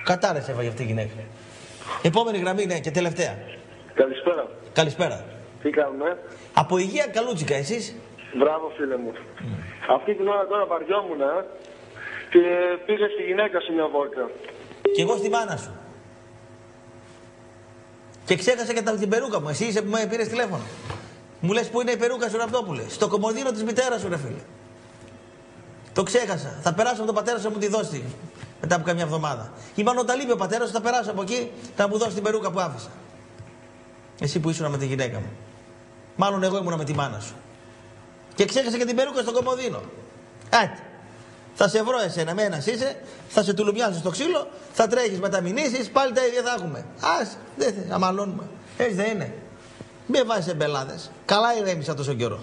Κατάρρευσε έφαγε αυτή η γυναίκα. Επόμενη γραμμή, ναι, και τελευταία. Καλησπέρα. Καλησπέρα. Τι κάνουμε? Από Υγεία Καλούτσικα, εσείς? Μπράβο, φίλε μου. Αυτή την ώρα τώρα βαριόμουν και πήγα στη γυναίκα σε μια βόλτα. Και εγώ στη μάνα σου. Και ξέχασα και την περούκα μου. Εσύ είσαι που με πήρες τηλέφωνο. Μου λες πού είναι η περούκα σου, Ραπτόπουλε? Στο κομμωδίνο της μητέρας σου, ρε φίλε. Το ξέχασα. Θα περάσω από τον πατέρα σου να μου τη δώσει μετά από καμιά εβδομάδα. Ή μάλλον όταν λείπει ο πατέρας σου, θα περάσω από εκεί να μου δώσει την περούκα που άφησα. Εσύ που ήσουν με τη γυναίκα μου. Μάλλον εγώ ήμουνα με τη μάνα σου. Και ξέχασα και την περούκα στο κομμωδίνο. Άτε. Θα σε βρω εσένα, μένας είσαι, θα σε τουλουμιάσω στο ξύλο, θα τρέχεις με τα μηνύσεις, πάλι τα ίδια θα έχουμε. Ας, δεν θα αμαλώνουμε. Έτσι δεν είναι? Μην βάζεις εμπελάδες. Καλά ηρέμησα τόσο καιρό.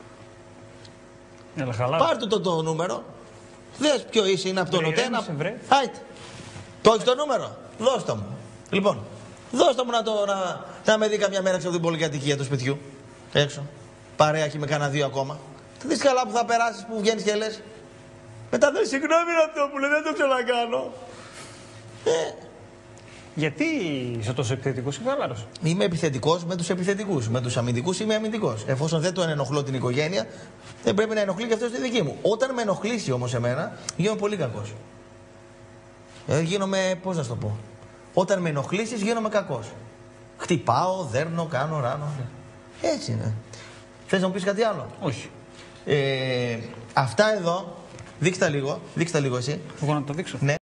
Πάρ' του το νούμερο. Δες ποιο είσαι, είναι από τον Οτένα. Άιτε. Το έχεις το νούμερο? Δώσ' το μου. Λοιπόν, δώσ' το μου να με δει καμιά μέρα έξω από την πολυκατοικία του σπιτιού. Έξω. Παρέα και με κανένα δύο ακόμα. Θα δεις καλά που θα περάσεις, που βγαίνεις και λες. Μετά δεν συγγνώμη Ραπτόπουλε, δεν το ξανακάνω. Γιατί είσαι τόσο επιθετικός ή χαλάρος? Είμαι επιθετικός με τους επιθετικούς. Με τους αμυντικούς είμαι αμυντικός. Εφόσον δεν τον ενοχλώ την οικογένεια, δεν πρέπει να ενοχλεί και αυτός τη δική μου. Όταν με ενοχλήσει όμως εμένα, γίνομαι πολύ κακός. Γίνομαι, πώς να σου το πω. Όταν με ενοχλήσεις, γίνομαι κακός. Χτυπάω, δέρνω, κάνω, ράνω. Έτσι είναι. Θες να μου πεις κάτι άλλο? Όχι. Αυτά εδώ, δείξτε τα λίγο εσύ. Εγώ να το δείξω. Ναι.